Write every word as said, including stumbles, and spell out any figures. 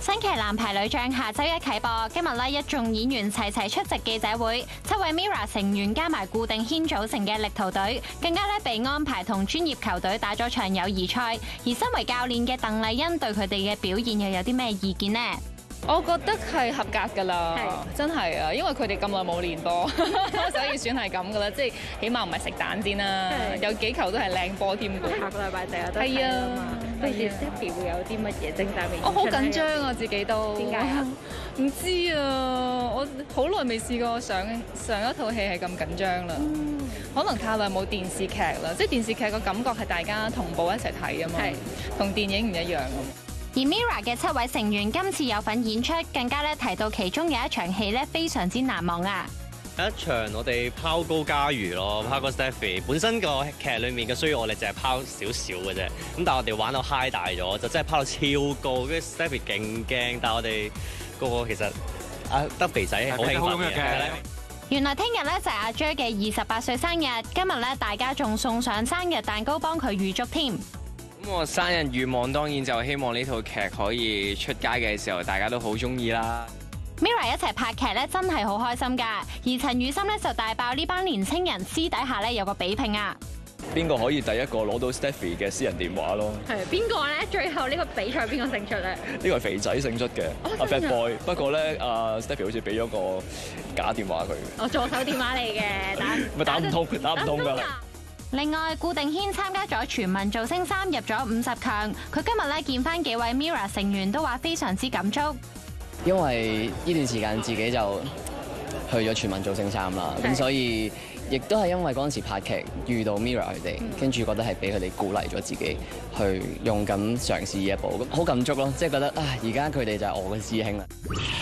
新奇男排女將下週一啟播，今日咧一眾演員齊齊出席記者會，七位 Mirror 成員加埋顧定軒組成嘅力圖隊，更加咧被安排同專業球隊打咗場友誼賽。而身為教練嘅鄧麗欣對佢哋嘅表現又有啲咩意見呢？ 我覺得係合格㗎啦，真係啊，因為佢哋咁耐冇練波，所以算係咁㗎啦，即係起碼唔係食蛋先啦，有幾球都係靚波添㗎。 下個禮拜成日都睇啊嘛，到時 Stephy 會有啲乜嘢精彩未？ 我好緊張啊，自己都點解啊？ 唔知啊，我好耐未試過上上一套戲係咁緊張啦，嗯、可能太耐冇電視劇啦，即係電視劇個感覺係大家同步一齊睇啊嘛，同電影唔一樣。 而 Mirror 嘅七位成員今次有份演出，更加咧提到其中有一場戲咧非常之難忘啊！ 有一場我哋拋高嘉瑜咯，拋個 Stephy。本身個劇裡面嘅需要我哋淨係拋少少嘅啫，咁但係我哋玩到 high 大咗，就真係拋到超高，跟住 Stephy 勁驚，但係我哋個個其實啊得肥仔好興奮嘅。 原來聽日咧就係阿 Jer 嘅二十八歲生日，今日咧大家仲送上生日蛋糕幫佢預祝添。 咁我生日願望當然就希望呢套劇可以出街嘅時候，大家都好中意啦。 Mirror 一齊拍劇咧，真係好開心㗎。而陳雨森咧就大爆呢班年青人私底下咧有個比拼啊！ 邊個可以第一個攞到 Stephy 嘅私人電話咯？ 係邊個咧？最後呢個比賽邊個勝出咧？ 呢個係肥仔勝出嘅，阿 Fat Boy。不過咧，阿 Stephy 好似俾咗個假電話佢。 我助手電話嚟嘅，打咪打唔通，打唔通㗎。 另外，顧定軒參加咗全民造星三入咗五十強，佢今日咧見翻幾位 Mirror 成員都話非常之感觸。 因為呢段時間自己就去咗全民造星三啦，咁所以亦都係因為嗰陣時拍劇遇到 Mirror 佢哋，跟住覺得係俾佢哋鼓勵咗自己去勇敢嘗試呢一步，咁好感觸咯，即係覺得啊，而家佢哋就係我嘅師兄啦。